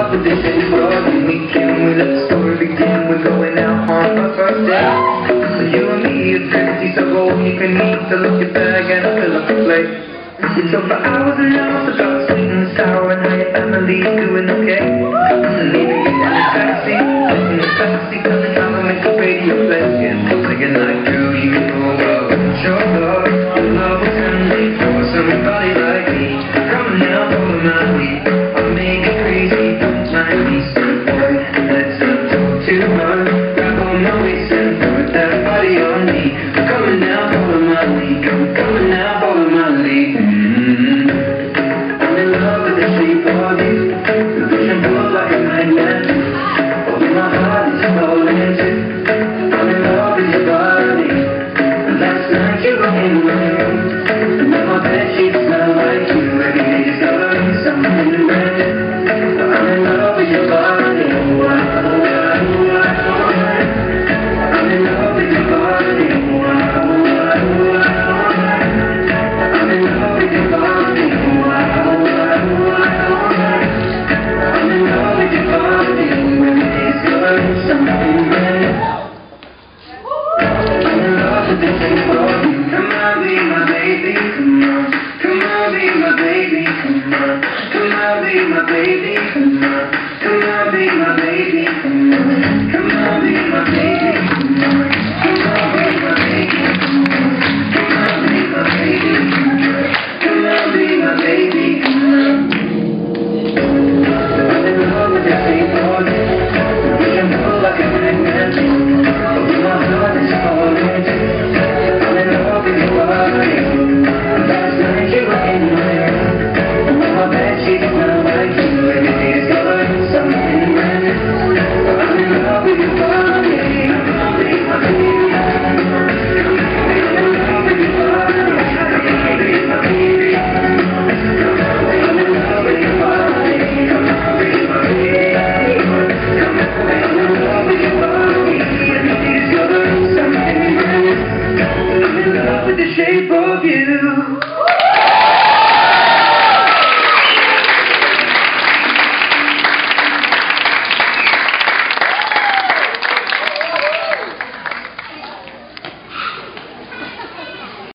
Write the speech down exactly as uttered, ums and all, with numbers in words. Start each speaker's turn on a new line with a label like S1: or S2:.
S1: love with this is broken. We can, we let the story begin. We're going out on our first date. So you and me, it's crazy, so go you can eat. Fill up your bag and I'll fill up your plate. We talk for hours and hours about sweet and sour and how your family's doing okay. And even get in the taxi, in the taxi, coming out and make a radio play. Yeah, singing like girl, you know I want your love. Your love was handmade for somebody like me. Come on now, follow my lead. I'll make it crazy, don't mind me, son, boy. Let's not talk too much. Grab on my waist and put that body on me. Come on now, follow my lead. Come on now, follow my lead. Mm-hmm. I'm in love with the shape of you. The vision full like a nightmare. Although my heart is falling too. I'm in love with your body. And last night you were in my room. And now my bed sheets smell like you. Every day discovering something brand new. I'm in love with your body. Oh, I, oh, I, oh, I, oh, I. I'm in love with your body. Oh, I, oh, I, oh, I, oh, I. I'm in love with your body. Oh, I, oh, I, oh, I, oh, I. I'm in love with your body. Every day discovering something brand new. I'm in love with this thing for you. Come on, be my baby, come on. Come on, be my baby, come on. Come on, be my baby, come on. Come on, be my baby, come on.